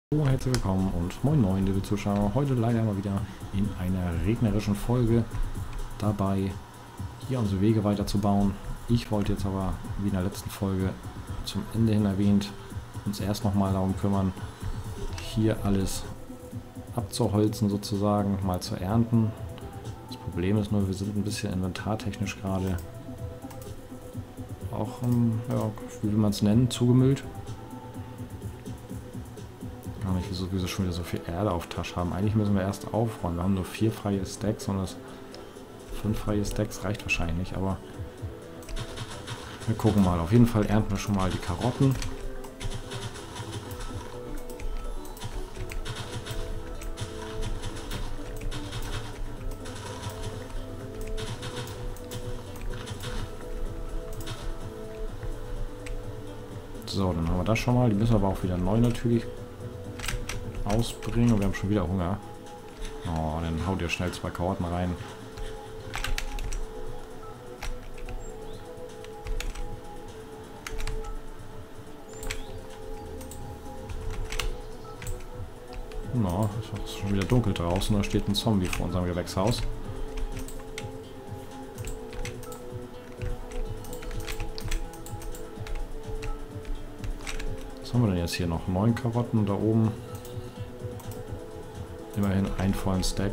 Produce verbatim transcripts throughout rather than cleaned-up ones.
Oh, herzlich willkommen und moin moin, liebe Zuschauer. Heute leider mal wieder in einer regnerischen Folge dabei, hier unsere Wege weiterzubauen. Ich wollte jetzt aber, wie in der letzten Folge zum Ende hin erwähnt, uns erst nochmal darum kümmern, hier alles abzuholzen sozusagen, mal zu ernten. Das Problem ist nur, wir sind ein bisschen inventartechnisch gerade auch, ja, wie will man es nennen, zugemüllt. Gar nicht, wieso wir schon wieder so viel Erde auf Tasche haben. Eigentlich müssen wir erst aufräumen. Wir haben nur vier freie Stacks und das fünf freie Stacks reicht wahrscheinlich nicht, aber wir gucken mal. Auf jeden Fall ernten wir schon mal die Karotten. So, dann haben wir das schon mal. Die müssen aber auch wieder neu natürlich ausbringen und wir haben schon wieder Hunger. Oh, dann haut ihr schnell zwei Karotten rein. Na, no, ist schon wieder dunkel draußen, da steht ein Zombie vor unserem Gewächshaus. Was haben wir denn jetzt hier noch? Neun Karotten da oben. Immerhin einen vollen Stack.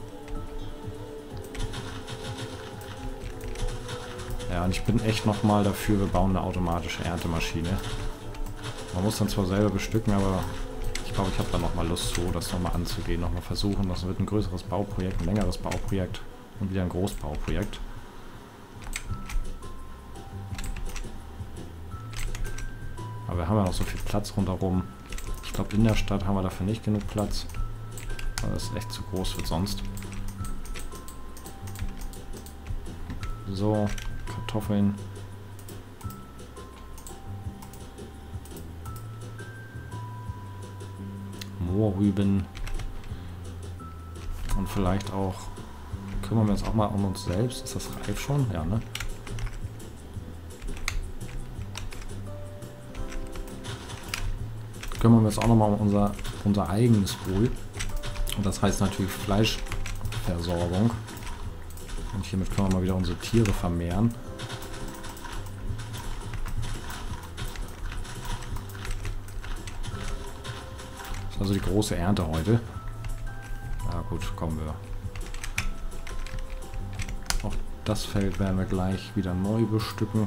Ja, und ich bin echt nochmal dafür, wir bauen eine automatische Erntemaschine. Man muss dann zwar selber bestücken, aber ich glaube, ich habe da nochmal Lust zu, das nochmal anzugehen, nochmal versuchen. Das wird ein größeres Bauprojekt, ein längeres Bauprojekt und wieder ein Großbauprojekt. Aber wir haben ja noch so viel Platz rundherum. Ich glaube, in der Stadt haben wir dafür nicht genug Platz. Das ist echt zu groß wird sonst. So, Kartoffeln. Mohrrüben. Und vielleicht auch, kümmern wir uns auch mal um uns selbst. Ist das reif schon? Ja, ne? Kümmern wir uns auch nochmal um unser, unser eigenes Wohl. Und das heißt natürlich Fleischversorgung. Und hiermit können wir mal wieder unsere Tiere vermehren. Das ist also die große Ernte heute. Ja gut, kommen wir. Auch das Feld werden wir gleich wieder neu bestücken.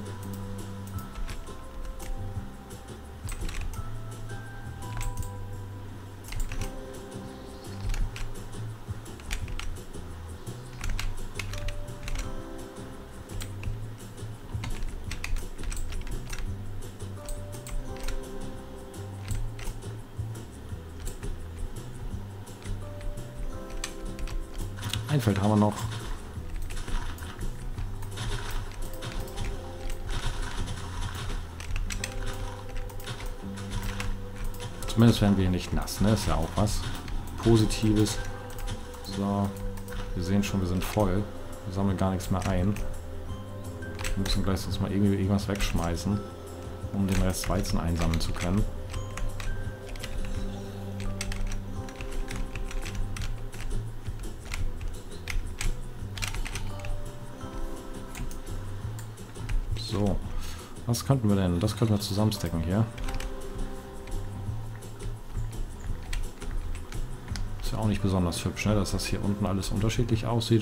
Ein Feld haben wir noch. Zumindest werden wir hier nicht nass, ne? Ist ja auch was Positives. So, wir sehen schon, wir sind voll. Wir sammeln gar nichts mehr ein. Wir müssen gleich sonst mal irgendwie irgendwas wegschmeißen, um den Rest Weizen einsammeln zu können. So, was könnten wir denn? Das könnten wir zusammenstecken hier. Ist ja auch nicht besonders hübsch, ne? Dass das hier unten alles unterschiedlich aussieht.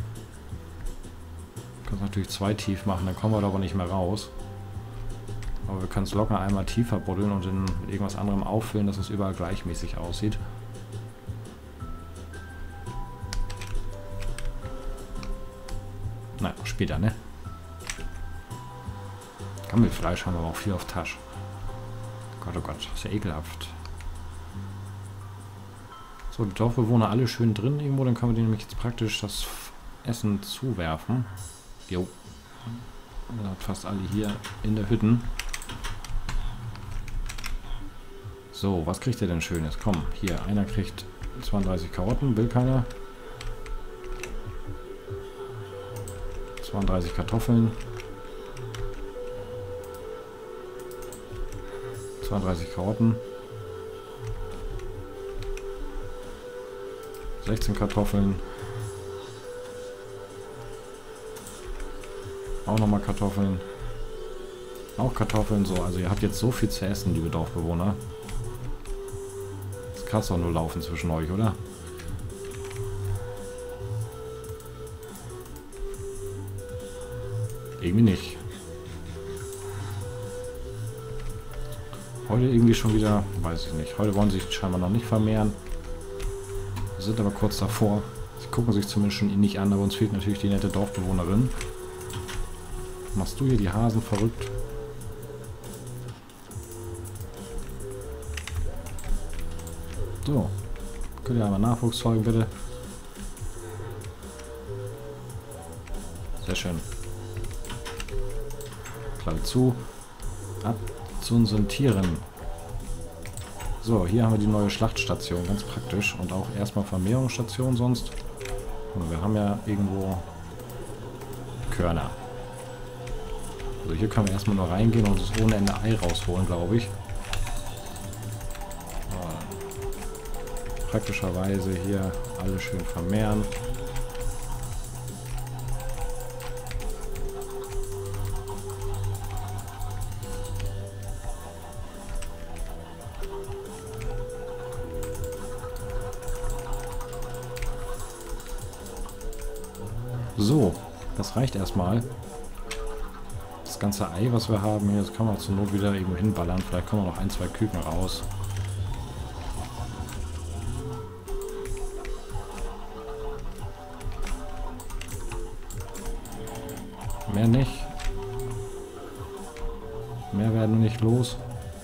Wir können es natürlich zwei tief machen, dann kommen wir da aber nicht mehr raus. Aber wir können es locker einmal tiefer buddeln und in irgendwas anderem auffüllen, dass es überall gleichmäßig aussieht. Na, später, ne? Gammelfleisch haben wir aber auch viel auf Tasche. Gott, oh Gott, ist ja ekelhaft. So, die Dorfbewohner alle schön drin irgendwo, dann können wir denen nämlich jetzt praktisch das Essen zuwerfen. Jo. Wir sind fast alle hier in der Hütten. So, was kriegt ihr denn Schönes? Komm, hier, einer kriegt zweiunddreißig Karotten, will keiner. zweiunddreißig Kartoffeln. zweiunddreißig Karotten. sechzehn Kartoffeln. Auch nochmal Kartoffeln. Auch Kartoffeln, so. Also ihr habt jetzt so viel zu essen, liebe Dorfbewohner. Das kann doch nur laufen zwischen euch, oder? Irgendwie nicht. Heute irgendwie schon wieder, weiß ich nicht. Heute wollen sie sich scheinbar noch nicht vermehren. Wir sind aber kurz davor. Sie gucken sich zumindest schon nicht an, aber uns fehlt natürlich die nette Dorfbewohnerin. Machst du hier die Hasen verrückt? So. Könnt ihr einmal Nachwuchs zeugen, bitte? Sehr schön. Klappe zu. Ab zu unseren Tieren. So, hier haben wir die neue Schlachtstation, ganz praktisch. Und auch erstmal Vermehrungsstation sonst. Und wir haben ja irgendwo Körner. Also hier können wir erstmal nur reingehen und uns ohne Ende Ei rausholen, glaube ich. So. Praktischerweise hier alles schön vermehren. So, das reicht erstmal. Das ganze Ei, was wir haben hier, das kann man zur Not wieder irgendwo hinballern. Vielleicht kommen noch ein, zwei Küken raus. Mehr nicht. Mehr werden wir nicht los.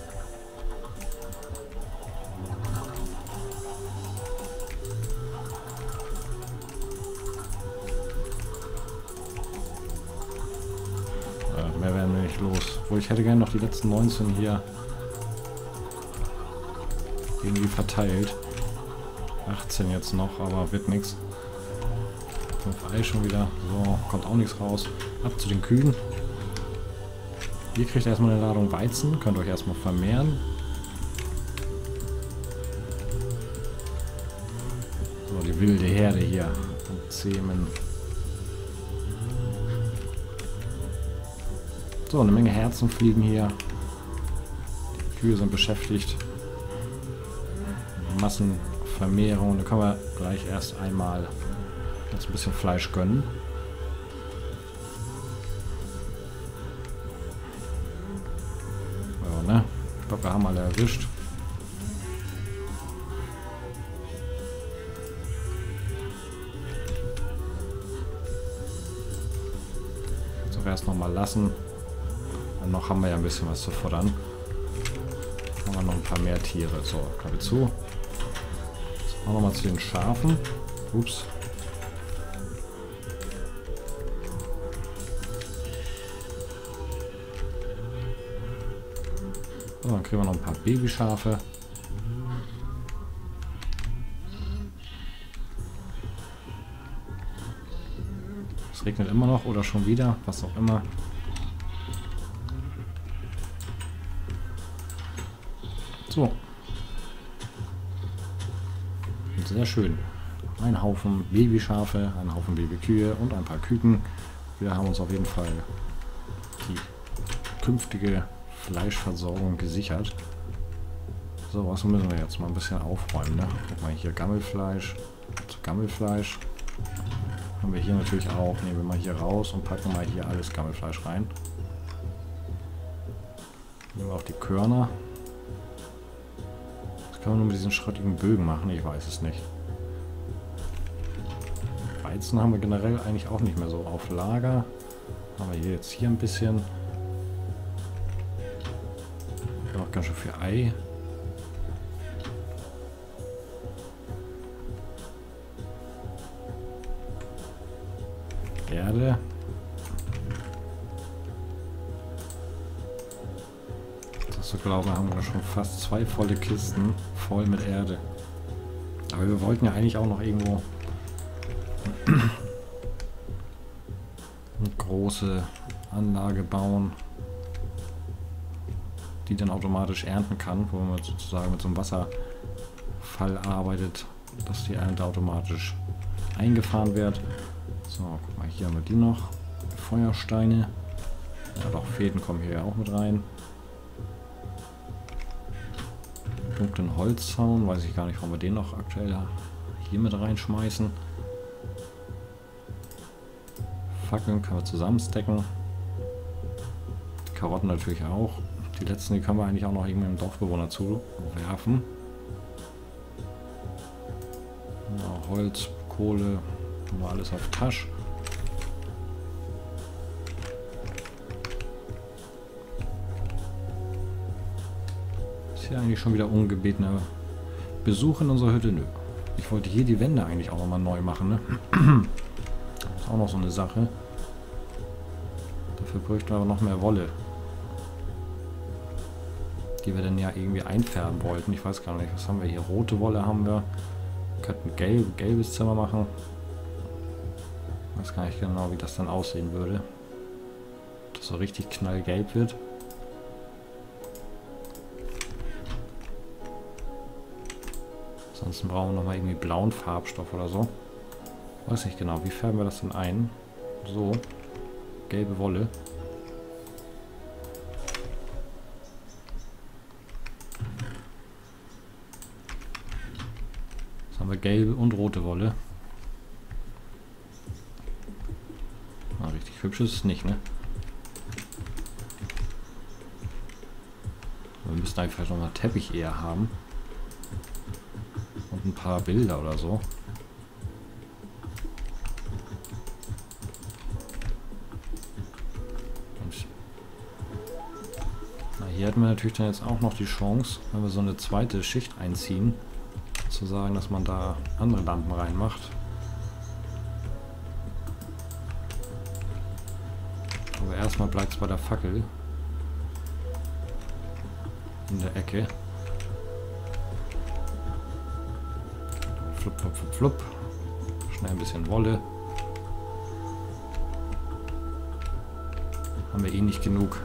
Mehr werden wir nicht los. Obwohl, ich hätte gerne noch die letzten neunzehn hier irgendwie verteilt. achtzehn jetzt noch, aber wird nichts. fünf Ei schon wieder. So, kommt auch nichts raus. Ab zu den Kühen. Ihr kriegt erstmal eine Ladung Weizen. Könnt euch erstmal vermehren. So, die wilde Herde hier. Und Zähmen. So, eine Menge Herzen fliegen hier. Die Kühe sind beschäftigt. Massenvermehrung. Da können wir gleich erst einmal jetzt ein bisschen Fleisch gönnen. Ja, ne? Ich glaube, wir haben alle erwischt. So, erst noch mal lassen. Und noch haben wir ja ein bisschen was zu futtern. Haben wir noch ein paar mehr Tiere. So, Klappe zu. Jetzt auch noch mal zu den Schafen. Ups. So, dann kriegen wir noch ein paar Babyschafe. Es regnet immer noch oder schon wieder, was auch immer. So. Sehr schön. Ein Haufen Babyschafe, ein Haufen Babykühe und ein paar Küken. Wir haben uns auf jeden Fall die künftige Fleischversorgung gesichert. So, was müssen wir jetzt mal ein bisschen aufräumen, ne? Guck mal hier, Gammelfleisch. Zu Gammelfleisch. Haben wir hier natürlich auch. Nehmen wir mal hier raus und packen mal hier alles Gammelfleisch rein. Nehmen wir auch die Körner. Kann man nur mit diesen schrottigen Bögen machen? Ich weiß es nicht. Weizen haben wir generell eigentlich auch nicht mehr so auf Lager. Haben wir hier jetzt hier ein bisschen. Auch ganz schön viel Ei. Erde. So glaube, haben wir schon fast zwei volle Kisten voll mit Erde. Aber wir wollten ja eigentlich auch noch irgendwo eine große Anlage bauen, die dann automatisch ernten kann, wo man sozusagen mit so einem Wasserfall arbeitet, dass die Ernte automatisch eingefahren wird. So, guck mal, hier haben wir die noch. Feuersteine. Ja doch, Fäden kommen hier ja auch mit rein. Dunklen Holzzaun, weiß ich gar nicht, warum wir den noch aktuell hier mit reinschmeißen. Fackeln können wir zusammenstecken. Karotten natürlich auch. Die letzten, die können wir eigentlich auch noch irgendeinem Dorfbewohner zuwerfen. Ja, Holz, Kohle, nur alles auf Tasch. Ist hier eigentlich schon wieder ungebetener Besuch in unserer Hütte? Nö. Ich wollte hier die Wände eigentlich auch nochmal neu machen, ne? Das ist auch noch so eine Sache. Dafür bräuchten wir aber noch mehr Wolle. Die wir dann ja irgendwie einfärben wollten. Ich weiß gar nicht, was haben wir hier? Rote Wolle haben wir. Wir könnten gelb, gelbes Zimmer machen. Ich weiß gar nicht genau, wie das dann aussehen würde. Dass so richtig knallgelb wird. Ansonsten brauchen wir nochmal irgendwie blauen Farbstoff oder so. Weiß nicht genau, wie färben wir das denn ein? So. Gelbe Wolle. Jetzt haben wir gelbe und rote Wolle. Ah, richtig hübsch ist es nicht, ne? Wir müssen eigentlich vielleicht nochmal Teppich eher haben. Und ein paar Bilder oder so. Und na, hier hätten wir natürlich dann jetzt auch noch die Chance, wenn wir so eine zweite Schicht einziehen, zu sagen, dass man da andere Lampen reinmacht. Aber erstmal bleibt es bei der Fackel. In der Ecke. Flupp, flupp, flupp, flupp. Schnell ein bisschen Wolle. Haben wir eh nicht genug.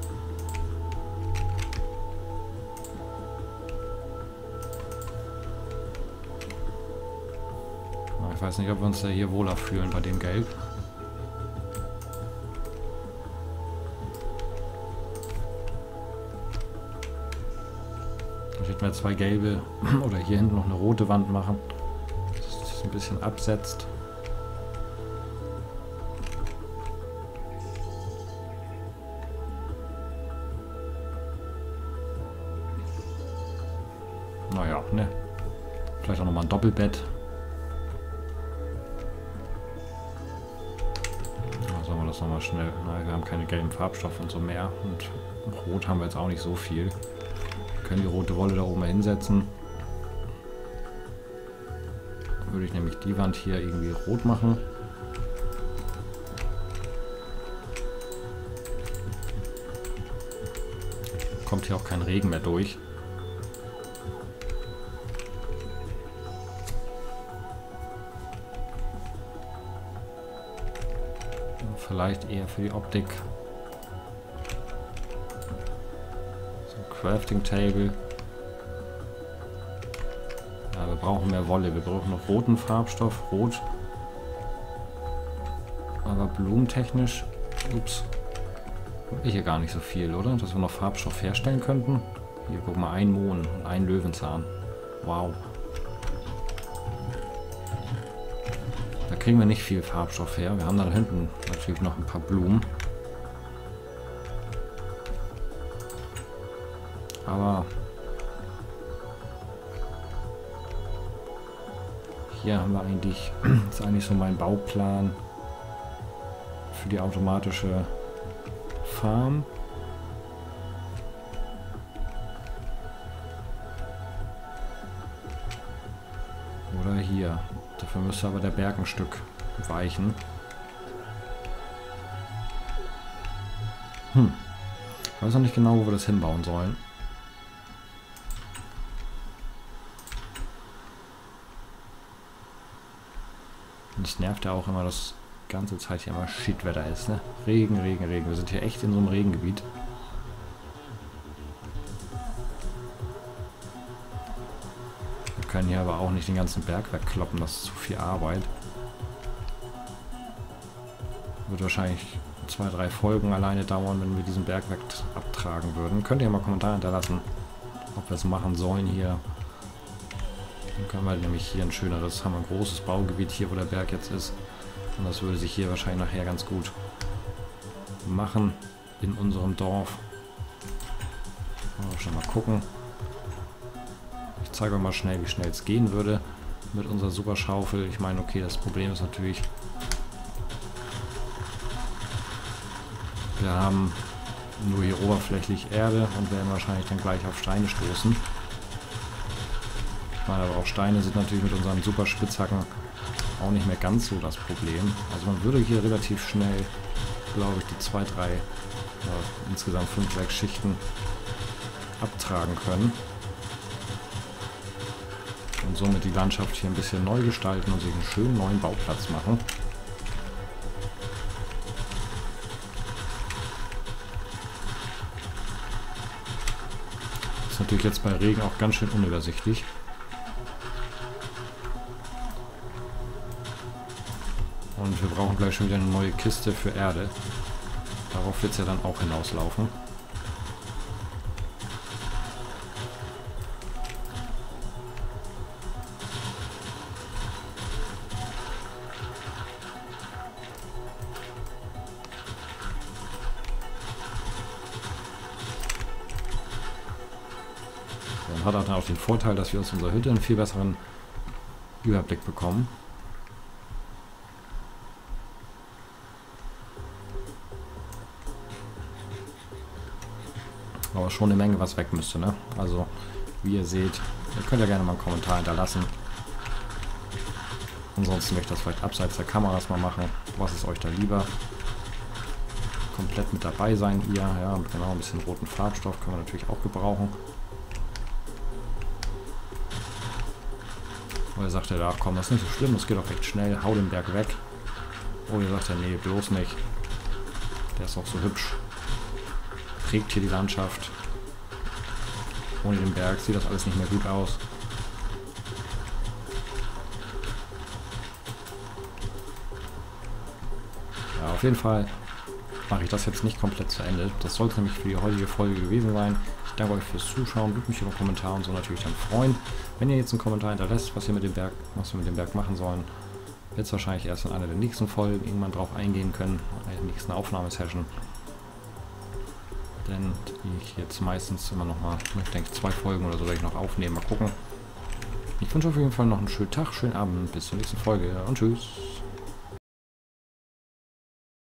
Ich weiß nicht, ob wir uns da hier wohler fühlen bei dem Gelb. Da hätten wir zwei gelbe oder hier hinten noch eine rote Wand machen. Das ist ein bisschen absetzt. Naja, ne. Vielleicht auch nochmal ein Doppelbett. Sagen wir das nochmal schnell. Nein, wir haben keine gelben Farbstoffe und so mehr. Und rot haben wir jetzt auch nicht so viel. Wir können die rote Wolle da oben mal hinsetzen. Dann würde ich nämlich die Wand hier irgendwie rot machen. Kommt hier auch kein Regen mehr durch. Vielleicht eher für die Optik. So ein Crafting Table. Ja, wir brauchen mehr Wolle. Wir brauchen noch roten Farbstoff. Rot. Aber blumentechnisch. Ups. Habe ich hier gar nicht so viel, oder? Dass wir noch Farbstoff herstellen könnten. Hier, guck mal, ein Mohn und ein Löwenzahn. Wow. Da kriegen wir nicht viel Farbstoff her. Wir haben da hinten natürlich noch ein paar Blumen. Aber hier haben wir eigentlich, das ist eigentlich so mein Bauplan für die automatische Farm. Oder hier. Dafür müsste aber der Berg ein Stück weichen. Hm. Ich weiß noch nicht genau, wo wir das hinbauen sollen. Und es nervt ja auch immer, dass die ganze Zeit hier immer Shitwetter ist, ne? Regen, Regen, Regen. Wir sind hier echt in so einem Regengebiet. können hier aber auch nicht den ganzen Berg wegkloppen, das ist zu viel Arbeit. Wird wahrscheinlich zwei, drei Folgen alleine dauern, wenn wir diesen Berg weg abtragen würden. Könnt ihr mal Kommentare hinterlassen, ob wir es machen sollen hier. Dann können wir nämlich hier ein schöneres, haben wir ein großes Baugebiet hier, wo der Berg jetzt ist. Und das würde sich hier wahrscheinlich nachher ganz gut machen in unserem Dorf. Mal schon mal gucken. Ich zeige euch mal schnell, wie schnell es gehen würde mit unserer Superschaufel. Ich meine, okay, das Problem ist natürlich, wir haben nur hier oberflächlich Erde und werden wahrscheinlich dann gleich auf Steine stoßen. Ich meine, aber auch Steine sind natürlich mit unseren Superspitzhacken auch nicht mehr ganz so das Problem. Also man würde hier relativ schnell, glaube ich, die zwei, drei, ja, insgesamt fünf, sechs Schichten abtragen können. Und somit die Landschaft hier ein bisschen neu gestalten und sich einen schönen neuen Bauplatz machen. Ist natürlich jetzt bei Regen auch ganz schön unübersichtlich. Und wir brauchen gleich schon wieder eine neue Kiste für Erde. Darauf wird es ja dann auch hinauslaufen. Dann hat er dann auch den Vorteil, dass wir aus unserer Hütte einen viel besseren Überblick bekommen. Aber schon eine Menge, was weg müsste, ne? Also, wie ihr seht, ihr könnt ja gerne mal einen Kommentar hinterlassen. Ansonsten möchte ich das vielleicht abseits der Kameras mal machen. Was ist euch da lieber? Komplett mit dabei sein, ihr. Ja, mit genau ein bisschen roten Farbstoff können wir natürlich auch gebrauchen. Oder sagt er, ach komm, das ist nicht so schlimm, das geht auch recht schnell, hau den Berg weg. Oder sagt er, nee, bloß nicht. Der ist auch so hübsch. Trägt hier die Landschaft. Ohne den Berg sieht das alles nicht mehr gut aus. Ja, auf jeden Fall mache ich das jetzt nicht komplett zu Ende. Das soll es nämlich für die heutige Folge gewesen sein. Ich danke euch fürs Zuschauen. Würde mich über Kommentare und so natürlich dann freuen. Wenn ihr jetzt einen Kommentar hinterlässt, was, ihr mit dem Berg, was wir mit dem Berg machen sollen, wird es wahrscheinlich erst in einer der nächsten Folgen irgendwann drauf eingehen können. In der nächsten Aufnahmesession. Denn ich jetzt meistens immer noch mal, ich denke zwei Folgen oder so werde ich noch aufnehmen. Mal gucken. Ich wünsche auf jeden Fall noch einen schönen Tag, schönen Abend. Bis zur nächsten Folge und tschüss.